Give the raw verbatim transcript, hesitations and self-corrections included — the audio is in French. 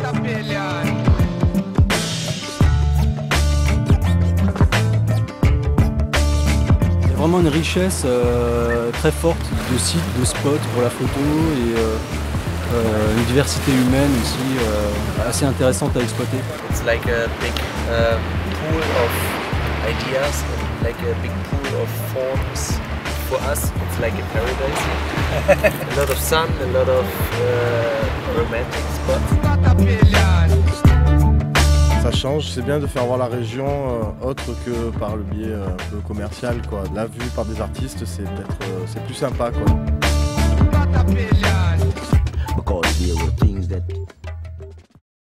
Il y a vraiment une richesse euh, très forte de sites, de spots pour la photo et euh, euh, une diversité humaine aussi euh, assez intéressante à exploiter. It's like a big uh, pool of ideas, and like a big pool of forms. For us, it's like a paradise. A lot of sun, a lot of uh, romantic spots. Ça change, c'est bien de faire voir la région euh, autre que par le biais euh, un peu commercial, quoi. La vue par des artistes, c'est peut-être euh, c'est plus sympa, quoi. Because there were things that